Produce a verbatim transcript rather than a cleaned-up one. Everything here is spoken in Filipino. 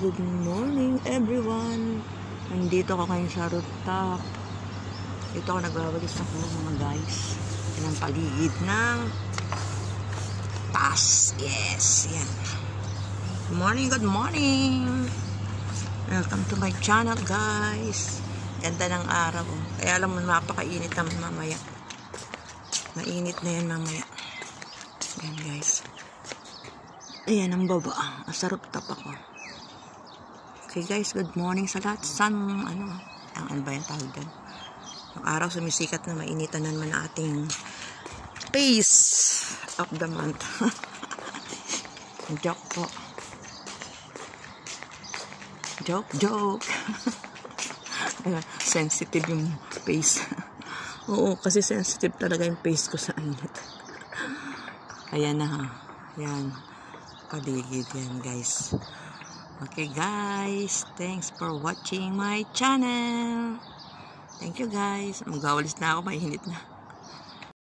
Good morning everyone. Nandito ako ngayon sa rooftop. Dito ako nagwawalis ako mga guys. Yan ang paligid ng taas. Yes, yan. Good morning, good morning. Welcome to my channel guys. Ganda ng araw. Kaya alam mo, napakainit naman mamaya. Mainit na yan mamaya. Yan guys. Ayan ang baba. Sa rooftop ako. Okay guys, good morning sa lahat. Sun, ano, ang ano ba yung tawag doon? Yung araw sumisikat na, mainitan na naman ang ating face of the month. Joke po. Joke, joke. Sensitive yung face. Oo, kasi sensitive talaga yung face ko sa init. Ayan na ha. Ayan. Paligid yan guys. Okay guys, thanks for watching my channel. Thank you guys. Magwawalis na ako, mainit na.